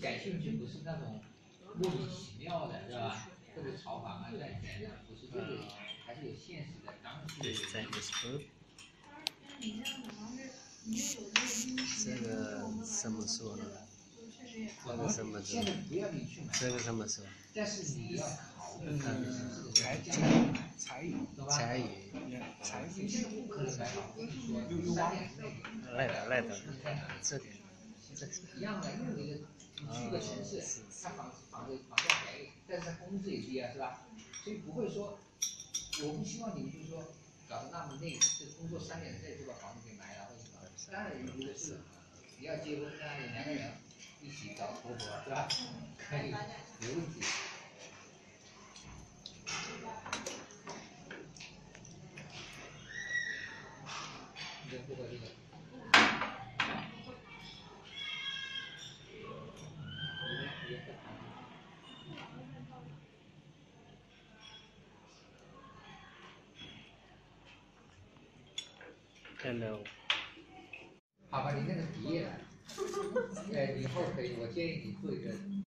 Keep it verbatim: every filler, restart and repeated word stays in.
感兴趣不是那种莫名其妙的，对吧？或者炒房啊、赚钱的，不是这个，还是有现实的刚需的。 这个什么说呢？这个什么说？ 现在不要你去买， 这个什么说？ 但是你要考虑嗯，才才才语， 才语， 才你现在不可能买房子说又又挖三年之内。 赖的赖的，这点这一样的，因为你的你去一个城市，它房房子房价便宜，但是它工资也低啊，是吧？所以不会说，我不希望你们就是说搞得那么累，就工作三年内就把房子给买了或者什么。当然，如果是你要结婚啊，有两个人一起找婆婆，是吧？可以，没问题。你这婆婆这个。 Hello。 好吧，你那个毕业了，哎，以后可以，我建议你做一个